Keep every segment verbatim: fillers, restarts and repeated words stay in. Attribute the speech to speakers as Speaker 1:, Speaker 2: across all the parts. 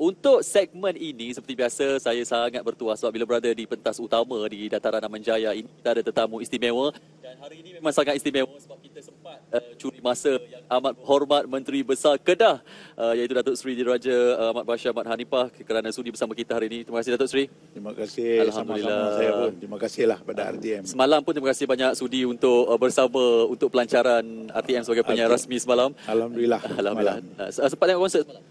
Speaker 1: untuk segmen ini seperti biasa saya sangat bertuah sebab bila berada di pentas utama di Dataran Amanjaya ini kita ada tetamu istimewa dan hari ini memang sangat istimewa sebab kita sempat uh, curi masa yang amat hormat Menteri Besar Kedah uh, iaitu Datuk Seri Diraja uh, Ahmad Bashar Mat Hanifah kerana sudi bersama kita hari ini. Terima kasih Datuk Seri.
Speaker 2: Terima kasih. Alhamdulillah. Sama-sama saya pun. Terima kasihlah pada R T M.
Speaker 1: Semalam pun terima kasih banyak sudi untuk uh, bersama untuk pelancaran R T M sebagai penyiar rasmi semalam.
Speaker 2: Alhamdulillah.
Speaker 1: Alhamdulillah. Uh, sempat tengok konsert semalam?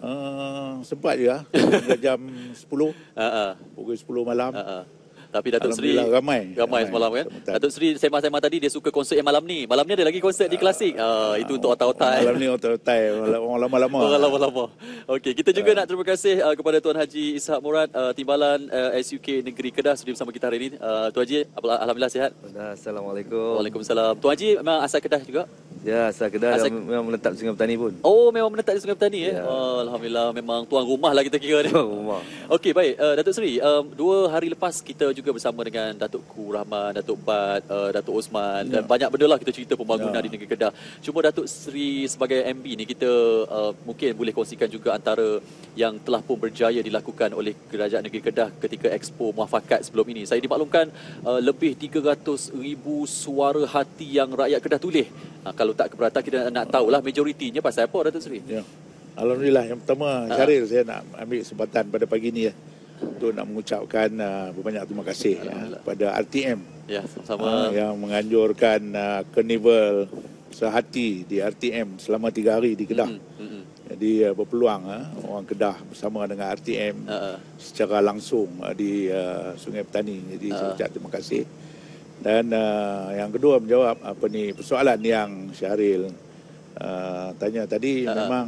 Speaker 2: Uh, sempat je hingga jam sepuluh. Uh-uh. Pukul sepuluh malam. Uh-uh.
Speaker 1: Tapi Datuk Seri
Speaker 2: ramai.
Speaker 1: Ramai semalam kan. Sebentar. Datuk Seri sema-sema tadi dia suka konsert yang malam ni. Malam ni ada lagi konsert di Klasik. Uh, itu untuk otai-otai.
Speaker 2: Malam ni otai-otai. Orang lama-lama.
Speaker 1: Orang lama-lama. Okey, kita juga uh. nak terima kasih uh, kepada Tuan Haji Ishak Murad, uh, Timbalan uh, S U K Negeri Kedah sudi bersama kita hari ini. Uh, Tuan Haji, alhamdulillah sihat.
Speaker 3: Assalamualaikum.
Speaker 1: Waalaikumsalam. Tuan Haji memang asal Kedah juga?
Speaker 3: Ya, asal Kedah asal... memang menetap di Sungai Petani pun.
Speaker 1: Oh, memang menetap di Sungai Petani ya.
Speaker 3: ya.
Speaker 1: Oh, alhamdulillah memang tuan rumah lah kita kira ni.
Speaker 3: Tuan rumah.
Speaker 1: Okey, baik. Uh, Datuk Seri, um, dua hari lepas kita juga bersama dengan Datuk Ku Rahman, Datuk Bat, uh, Datuk Osman ya. Dan banyak benda lah kita cerita pembangunan ya. Di negeri Kedah. Cuma Datuk Seri sebagai M B ni kita uh, mungkin boleh kongsikan juga antara yang telah pun berjaya dilakukan oleh Kerajaan Negeri Kedah ketika Expo Muafakat sebelum ini. Saya dimaklumkan uh, lebih tiga ratus ribu suara hati yang rakyat Kedah tulis. Uh, kalau tak keberatan kita nak tahulah majoritinya pasal apa Datuk Seri? Ya.
Speaker 2: Alhamdulillah. Yang pertama Syaril, saya nak ambil kesempatan pada pagi ni ya, untuk nak mengucapkan uh, berbanyak terima kasih ya, pada R T M
Speaker 1: ya, sama
Speaker 2: uh, yang menganjurkan uh, karnival sehati di R T M selama tiga hari di Kedah. Mm-hmm. Mm-hmm. Jadi uh, berpeluang uh, orang Kedah bersama dengan R T M uh-uh. secara langsung uh, di uh, Sungai Petani. Jadi uh-uh. saya ucap terima kasih. Dan uh, yang kedua menjawab apa ni persoalan yang Syahril uh, tanya tadi uh-uh. memang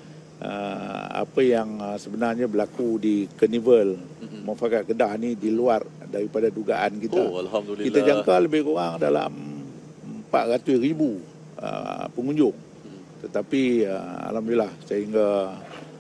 Speaker 2: uh, apa yang uh, sebenarnya berlaku di karnival uh-uh. Muafakat Kedah ni di luar daripada dugaan kita.
Speaker 1: Oh, alhamdulillah.
Speaker 2: Kita jangka lebih kurang dalam empat ratus ribu uh, pengunjung. Uh-huh. Tetapi uh, alhamdulillah sehingga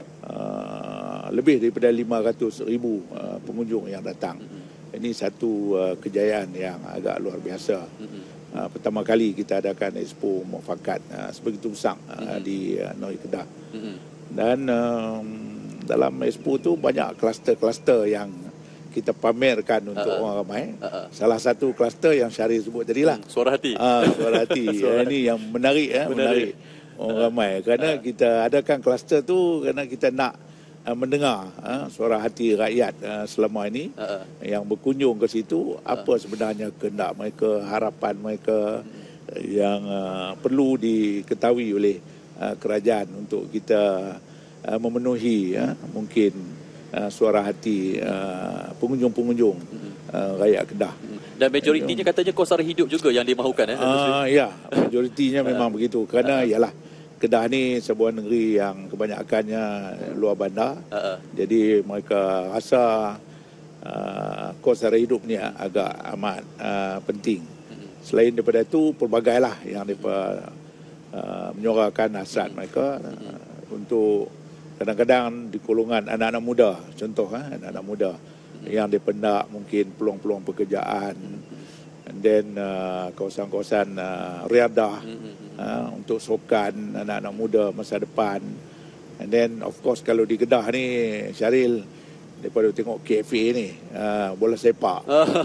Speaker 2: uh, lebih daripada lima ratus ribu uh, pengunjung yang datang. Uh-huh. Ini satu uh, kejayaan yang agak luar biasa. Mm-hmm. Uh, pertama kali kita adakan Expo Muafakat uh, sebegitu besar uh, mm-hmm. di uh, Negeri Kedah. Mm-hmm. Dan um, dalam Expo tu banyak kluster-kluster yang kita pamerkan untuk uh-uh. orang ramai. Uh-uh. Salah satu kluster yang Syaril sebut tadi lah.
Speaker 1: Hmm, suara hati.
Speaker 2: Uh, suara hati. suara Ini yang menarik, ya, menarik. menarik orang uh-uh. ramai. Kerana uh-uh. kita adakan kluster tu kerana kita nak mendengar uh, suara hati rakyat uh, selama ini uh-uh. yang berkunjung ke situ, uh-uh. apa sebenarnya kehendak mereka, harapan mereka uh, yang uh, perlu diketahui oleh uh, kerajaan untuk kita uh, memenuhi uh, mungkin uh, suara hati uh, pengunjung-pengunjung uh, rakyat Kedah.
Speaker 1: Dan majoritinya katanya kos sara hidup juga yang dimahukan. Eh,
Speaker 2: uh, ya, majoritinya memang uh, begitu. Kerana uh, ialah Kedah ni sebuah negeri yang kebanyakannya luar bandar. Uh-uh. Jadi mereka rasa uh, kos sara hidup ni agak amat uh, penting. Uh-huh. Selain daripada itu, pelbagailah yang mereka uh, menyuarakan hasrat uh-huh. mereka uh, uh-huh. untuk kadang-kadang di golongan anak-anak muda. Contoh, uh, anak-anak muda uh-huh. yang dipendak mungkin peluang-peluang pekerjaan. Uh-huh. And then uh, kawasan-kawasan uh, riadah mm-hmm. uh, untuk sokan anak-anak muda masa depan. And then of course kalau di Kedah ni Syaril, daripada tengok K F A ni uh, bola sepak.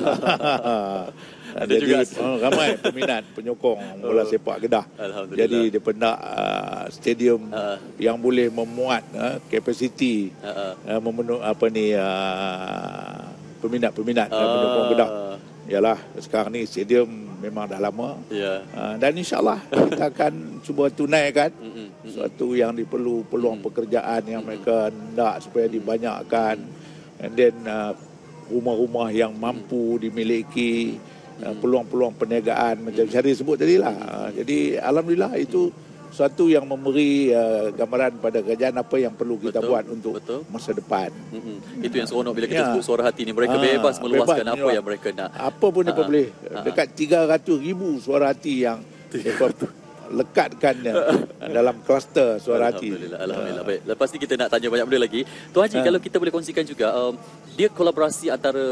Speaker 1: Ada
Speaker 2: jadi
Speaker 1: juga
Speaker 2: uh, ramai peminat penyokong bola sepak Kedah. Jadi dia pendak uh, stadium uh. yang boleh memuat uh, kapasiti uh-uh. uh, memenuhi apa ni uh, peminat-peminat uh. penyokong Kedah. Yalah, sekarang ni stadium memang dah lama. Yeah. Uh, dan insyaAllah kita akan cuba tunaikan mm-hmm. sesuatu yang diperlu, peluang mm-hmm. pekerjaan yang mm-hmm. mereka nak supaya dibanyakkan. And then uh, rumah-rumah yang mampu dimiliki, uh, peluang-peluang perniagaan macam Syaril sebut tadi lah. Uh, jadi Alhamdulillah itu suatu yang memberi uh, gambaran pada kerajaan apa yang perlu kita betul, buat untuk betul. masa depan. Mm-hmm.
Speaker 1: Itu yang seronok bila kita ya. sebut suara hati ni. Mereka ha, bebas meluaskan bebas, apa yang mereka nak.
Speaker 2: Apa pun mereka boleh. Ha. Dekat tiga ratus ribu suara hati yang mereka lekatkan dalam kluster suara hati.
Speaker 1: Alhamdulillah. Alhamdulillah. Baik. Lepas ni kita nak tanya banyak benda lagi. Tuan Haji, ha. kalau kita boleh kongsikan juga, um, dia kolaborasi antara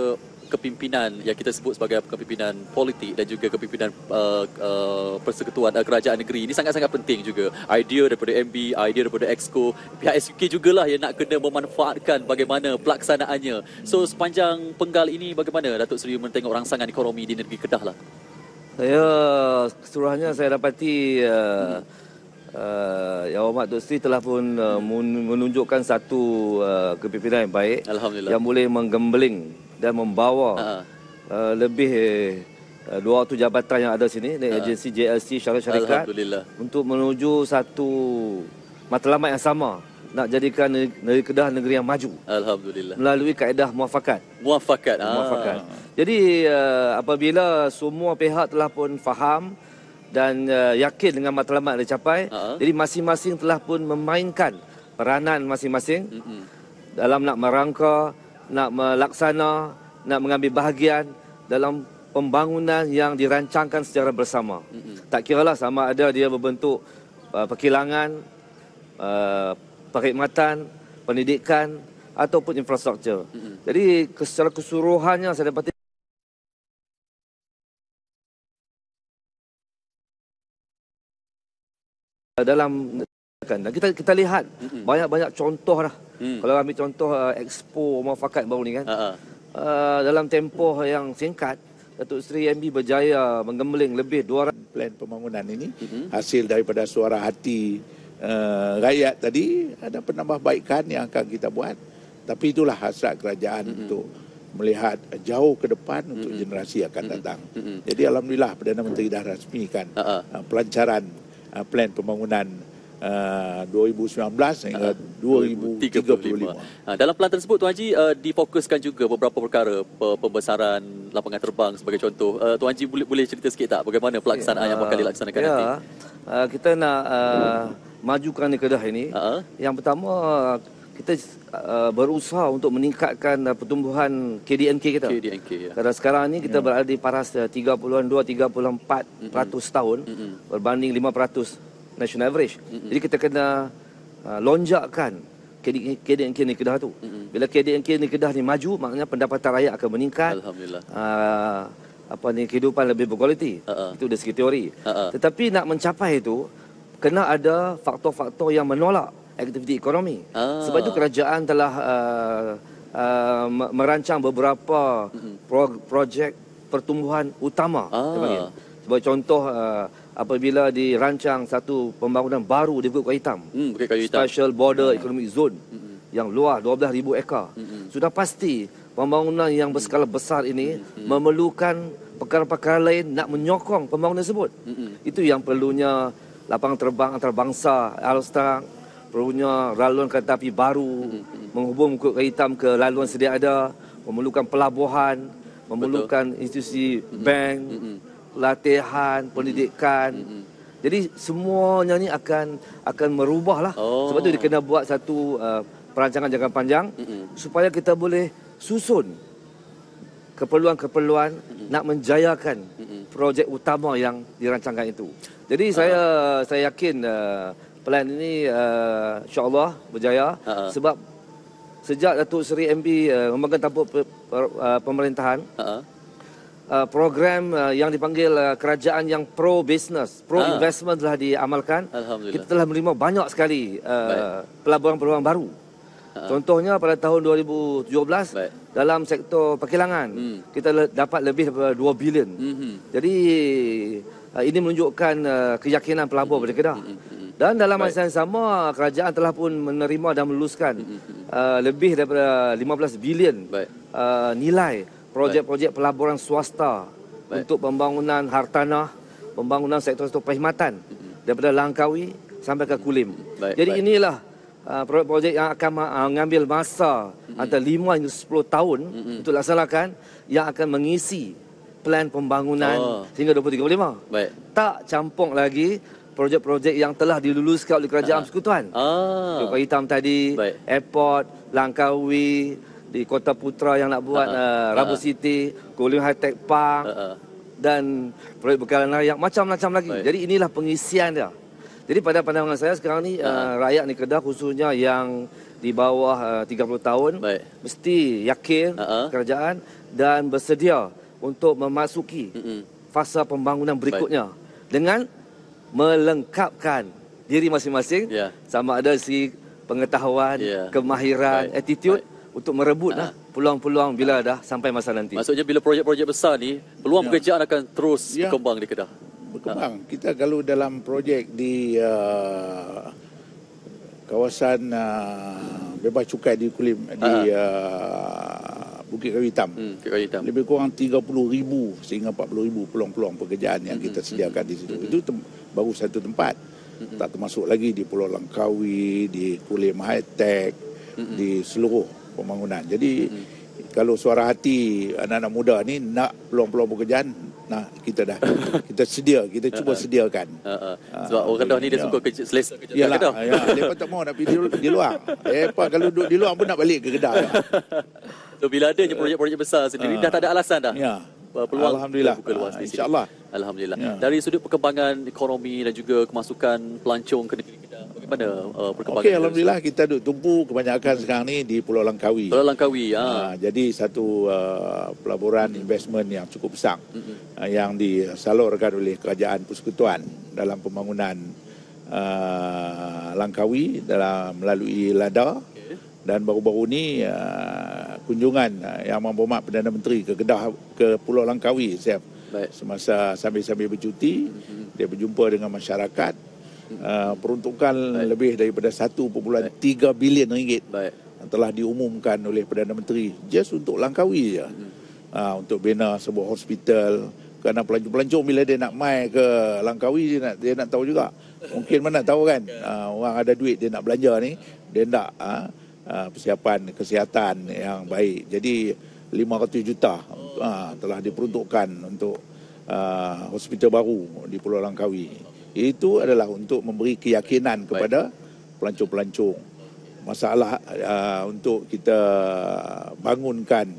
Speaker 1: kepimpinan yang kita sebut sebagai kepimpinan politik dan juga kepimpinan uh, uh, persekutuan uh, kerajaan negeri ini sangat-sangat penting juga. Idea daripada M B, idea daripada Exco, pihak S U K jugalah yang nak kena memanfaatkan bagaimana pelaksanaannya. So sepanjang penggal ini bagaimana Datuk Seri mentengok rangsangan ekonomi di negeri Kedah lah?
Speaker 3: Saya keseluruhannya saya dapati uh, uh, Yang Hormat Datuk Seri telah pun uh, menunjukkan satu uh, kepimpinan yang baik,
Speaker 1: Alhamdulillah,
Speaker 3: yang boleh menggembeling dan membawa uh-huh. uh, lebih uh, dua ratus jabatan yang ada sini dari uh-huh. agensi J L C syarikat untuk menuju satu matlamat yang sama, nak jadikan negeri Kedah negeri yang maju.
Speaker 1: Alhamdulillah.
Speaker 3: Melalui kaedah muafakat.
Speaker 1: Muafakat.
Speaker 3: Muafakat. Ah. Jadi uh, apabila semua pihak telah pun faham dan uh, yakin dengan matlamat yang dicapai, uh-huh. jadi masing-masing telah pun memainkan peranan masing-masing uh-huh. dalam nak merangka, nak melaksana, nak mengambil bahagian dalam pembangunan yang dirancangkan secara bersama. Uh-huh. Tak kiralah sama ada dia berbentuk uh, perkilangan, uh, perkhidmatan, pendidikan ataupun infrastruktur. Mm-hmm. Jadi secara keseluruhannya saya dapat dalam dan kita kita lihat mm-hmm. banyak-banyak contoh lah. Mm. Kalau ambil contoh uh, Expo Muafakat baru ni kan. Uh-huh. Uh, dalam tempoh yang singkat, Datuk Seri M B berjaya menggembeling lebih dua ratus
Speaker 2: plan pembangunan ini mm-hmm. hasil daripada suara hati Uh, rakyat tadi. Ada penambahbaikan yang akan kita buat, tapi itulah hasrat kerajaan mm-hmm. untuk melihat jauh ke depan mm-hmm. untuk generasi akan mm-hmm. datang. Mm-hmm. Jadi alhamdulillah Perdana Menteri dah rasmikan uh-huh. uh, pelancaran uh, plan pembangunan uh, dua ribu sembilan belas hingga uh-huh. dua ribu tiga puluh lima.
Speaker 1: Uh, dalam pelan tersebut Tuan Haji uh, difokuskan juga beberapa perkara, pembesaran lapangan terbang sebagai contoh. Uh, Tuan Haji boleh boleh cerita sikit tak bagaimana pelaksanaan yeah. yang bakal dilaksanakan
Speaker 3: yeah.
Speaker 1: nanti?
Speaker 3: Uh, kita nak uh, majukan di Kedah ini. Uh-huh. Yang pertama, kita uh, berusaha untuk meningkatkan uh, pertumbuhan K D N K kita.
Speaker 1: K D N K, ya.
Speaker 3: Kerana sekarang ini kita yeah. berada di paras uh, tiga puluh dua tiga puluh empat peratus mm-hmm. tahun mm-hmm. berbanding lima peratus national average. Mm-hmm. Jadi kita kena uh, lonjakkan K D N K ni Kedah tu. Mm-hmm. Bila K D N K ni Kedah ni maju, maknanya pendapatan rakyat akan meningkat.
Speaker 1: Alhamdulillah.
Speaker 3: Uh, apa ni, kehidupan lebih berkualiti. Uh-uh. Itu dari segi teori. Uh-uh. Tetapi nak mencapai itu, kena ada faktor-faktor yang menolak aktiviti ekonomi. Ah. Sebab itu kerajaan telah uh, uh, merancang beberapa mm-hmm. pro- projek pertumbuhan utama. Ah. Sebagai contoh, uh, apabila dirancang satu pembangunan baru di Bukit Kayu Hitam,
Speaker 1: mm, Bukit Kayu Hitam.
Speaker 3: Special Border mm. Economic Zone mm-hmm. yang luas dua belas ribu ekar. Mm-hmm. Sudah pasti pembangunan yang berskala besar ini mm-hmm. memerlukan perkara-perkara lain nak menyokong pembangunan tersebut. Mm-hmm. Itu yang perlunya lapangan terbang antarabangsa, Alstar, perlunya laluan kereta api baru, mm-hmm. menghubung Bukit Kayu Hitam ke laluan sedia ada, memerlukan pelabuhan, memerlukan Betul. institusi mm-hmm. bank, mm-hmm. latihan, pendidikan. Mm-hmm. Jadi semuanya ni akan akan merubahlah. Oh. Sebab tu dia kena buat satu uh, perancangan jangka panjang mm-hmm. supaya kita boleh susun keperluan-keperluan mm-hmm. nak menjayakan mm-hmm. projek utama yang dirancangkan itu. Jadi uh-huh. saya saya yakin uh, plan ini uh, insya-Allah berjaya uh-huh. sebab sejak Datuk Seri M P uh, memegang tampuk pe, pe, uh, pemerintahan, uh-huh. uh, program uh, yang dipanggil uh, kerajaan yang pro business, pro uh-huh. investment telah diamalkan. Kita telah menerima banyak sekali uh, pelaburan-pelaburan baru. Uh-huh. Contohnya pada tahun dua ribu tujuh belas Baik. dalam sektor perkilangan hmm. kita le- dapat lebih daripada dua bilion. Hmm. Jadi uh, ini menunjukkan uh, keyakinan pelabur pada Kedah. Hmm. Dan dalam masa yang sama kerajaan telah pun menerima dan meluluskan hmm. uh, lebih daripada lima belas bilion uh, nilai projek-projek pelaburan swasta Baik. untuk pembangunan hartanah, pembangunan sektor-sektor perkhidmatan hmm. daripada Langkawi sampai ke Kulim. Baik. Jadi Baik. inilah Uh, projek yang akan uh, mengambil masa mm-hmm. antara lima hingga sepuluh tahun mm-hmm. untuk laksanakan, yang akan mengisi plan pembangunan oh. hingga dua ribu tiga puluh lima. Baik. Tak campur lagi projek-projek yang telah diluluskan oleh kerajaan uh. persekutuan. Ah. Bukit Kayu Hitam tadi, Baik. airport, Langkawi, di Kota Putra yang nak buat uh-huh. uh, Rabu uh-huh. City, Kulim High Tech Park uh-huh. dan proyek bekalan layak macam-macam lagi. Baik. Jadi inilah pengisian dia. Jadi pada pandangan saya sekarang ni, uh-huh. uh, rakyat ni Kedah khususnya yang di bawah uh, tiga puluh tahun Baik. mesti yakin uh-huh. kerajaan dan bersedia untuk memasuki
Speaker 1: Mm-mm.
Speaker 3: fasa pembangunan berikutnya Baik. dengan melengkapkan diri masing-masing
Speaker 1: yeah.
Speaker 3: sama ada si pengetahuan, yeah. kemahiran, Baik. attitude Baik. untuk merebut lah peluang-peluang bila dah sampai masa nanti.
Speaker 1: Maksudnya bila projek-projek besar ni, peluang ya. pekerjaan akan terus ya. berkembang di Kedah.
Speaker 2: Berkembang. Ha. Kita kalau dalam projek di uh, kawasan uh, bebas cukai di Kulim ha. di uh, Bukit Kayu Hitam, hmm, Kayu Hitam, lebih kurang tiga puluh ribu sehingga empat puluh ribu peluang-peluang pekerjaan yang hmm, kita sediakan hmm, di situ. Hmm. Itu tem- baru satu tempat. Hmm. Tak termasuk lagi di Pulau Langkawi, di Kulim High Tech, hmm. di seluruh pembangunan. Jadi hmm. kalau suara hati anak-anak muda ni nak peluang-peluang pekerjaan, nah kita dah kita sedia, kita cuba sediakan.
Speaker 1: Uh, uh. Sebab orang Kedah ni dia ya. suka kerja selesa kerja
Speaker 2: Yalah,
Speaker 1: Kedah.
Speaker 2: Ya, depa tak mau nak pergi di, di luar. Depa kalau duduk di luar pun nak balik ke Kedah. Ya.
Speaker 1: So bila adanya projek-projek besar sendiri uh, dah tak ada alasan dah.
Speaker 2: Ya.
Speaker 1: Peluang
Speaker 2: Alhamdulillah.
Speaker 1: Buka luas di sini.
Speaker 2: InsyaAllah.
Speaker 1: Alhamdulillah.
Speaker 2: Ya.
Speaker 1: Dari sudut perkembangan ekonomi dan juga kemasukan pelancong ke negeri Kedah, bagaimana uh, perkembangan?
Speaker 2: Okey, alhamdulillah kita duk tumpu kebanyakan sekarang ni di Pulau Langkawi.
Speaker 1: Pulau Langkawi, ha.
Speaker 2: Uh, jadi satu uh, pelaburan hmm. investment yang cukup besar hmm. uh, yang disalurkan oleh Kerajaan Persekutuan dalam pembangunan uh, Langkawi dalam melalui LADA. Dan baru-baru ni uh, kunjungan uh, Yang Berhormat Perdana Menteri ke Kedah, ke Pulau Langkawi Chef, semasa sambil-sambil bercuti, mm-hmm. dia berjumpa dengan masyarakat. Uh, peruntukan Baik. lebih daripada satu perpuluhan tiga bilion ringgit Baik. telah diumumkan oleh Perdana Menteri just untuk Langkawi je. Mm-hmm. Uh, untuk bina sebuah hospital. Kerana pelancong-pelancong bila dia nak mai ke Langkawi, dia nak dia nak tahu juga. Mungkin mana tahu kan, uh, orang ada duit dia nak belanja ni, dia nak uh, Uh, persiapan kesihatan yang baik. Jadi lima ratus juta uh, telah diperuntukkan untuk uh, hospital baru di Pulau Langkawi. Itu adalah untuk memberi keyakinan kepada pelancong-pelancong. Masalah uh, untuk kita bangunkan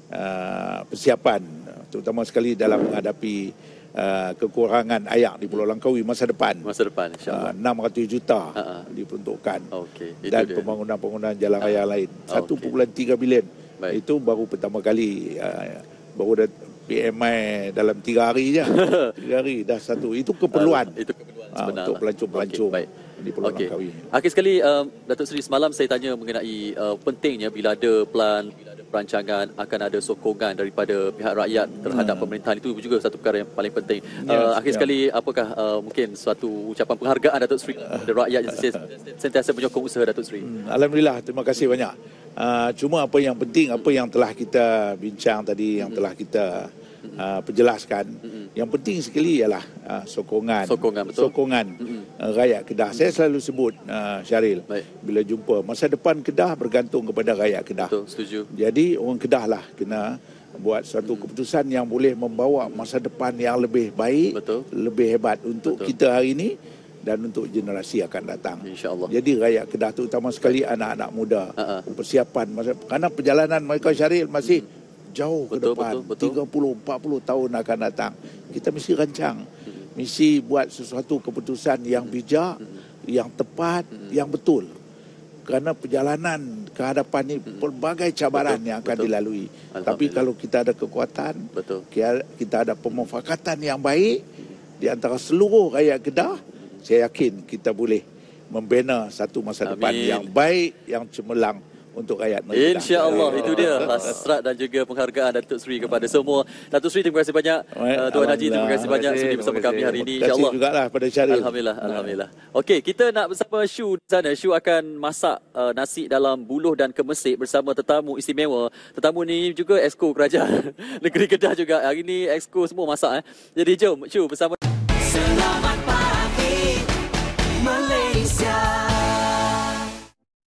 Speaker 2: uh, persiapan, terutama sekali dalam menghadapi Uh, kekurangan air di Pulau Langkawi masa depan.
Speaker 1: Masa depan, insyaAllah.
Speaker 2: Uh, enam ratus juta uh-huh. diperuntukkan.
Speaker 1: Okay,
Speaker 2: dan pembangunan-pembangunan jalan raya uh-huh. lain. satu perpuluhan tiga bilion. Baik. Itu baru pertama kali. Uh, baru dah P M I dalam tiga hari je. tiga hari dah satu. Itu keperluan. Uh,
Speaker 1: itu keperluan
Speaker 2: uh, untuk pelancong-pelancong. Okay, di Pulau okay. Langkawi.
Speaker 1: Akhir sekali, um, Datuk Seri, semalam saya tanya mengenai uh, pentingnya bila ada plan, bila ada perancangan, akan ada sokongan daripada pihak rakyat terhadap hmm. pemerintahan. Itu juga satu perkara yang paling penting. Yes, uh, akhir yeah. sekali, apakah uh, mungkin suatu ucapan penghargaan Datuk Seri kepada rakyat yang sentiasa menyokong usaha Datuk Seri?
Speaker 2: Hmm, Alhamdulillah, terima kasih banyak. Uh, cuma apa yang penting, apa yang telah kita bincang tadi, yang hmm. telah kita Uh, perjelaskan. Mm-hmm. Yang penting sekali ialah uh, sokongan.
Speaker 1: Sokongan, betul.
Speaker 2: Sokongan mm-hmm. uh, rakyat Kedah. Saya selalu sebut, uh, Syaril, Baik. bila jumpa, masa depan Kedah bergantung kepada rakyat Kedah.
Speaker 1: Betul, setuju.
Speaker 2: Jadi orang Kedah lah kena buat satu mm-hmm. keputusan yang boleh membawa masa depan yang lebih baik, betul. lebih hebat untuk betul. kita hari ini dan untuk generasi akan datang.
Speaker 1: InsyaAllah.
Speaker 2: Jadi rakyat Kedah, terutama sekali Baik. anak-anak muda, uh-uh. persiapan masa, kerana perjalanan mereka, Syaril, masih mm-hmm. jauh
Speaker 1: betul,
Speaker 2: ke depan,
Speaker 1: betul, betul.
Speaker 2: tiga puluh empat puluh tahun akan datang. Kita mesti rancang, hmm. mesti buat sesuatu keputusan yang bijak, hmm. yang tepat, hmm. yang betul. Kerana perjalanan ke hadapan ini hmm. pelbagai cabaran betul, yang akan betul. dilalui. Tapi kalau kita ada kekuatan, betul. kita ada pemufakatan yang baik hmm. di antara seluruh rakyat Kedah, hmm. saya yakin kita boleh membina satu masa Amin. depan yang baik, yang cemerlang untuk rakyat negeri.
Speaker 1: InsyaAllah, itu dia hasrat dan juga penghargaan Datuk Seri kepada semua. Datuk Seri, terima kasih banyak. Uh, Tuan Haji, terima kasih banyak sudi bersama kami hari ini.
Speaker 2: Terima kasih juga lah pada Syaril.
Speaker 1: Alhamdulillah, Alhamdulillah. Okey, kita nak bersama Shu di sana. Shu akan masak uh, nasi dalam buluh dan kemesik bersama tetamu istimewa. Tetamu ni juga Exco Kerajaan Negeri Kedah juga. Hari ini Exco semua masak. Eh. Jadi jom Shu bersama. Selamat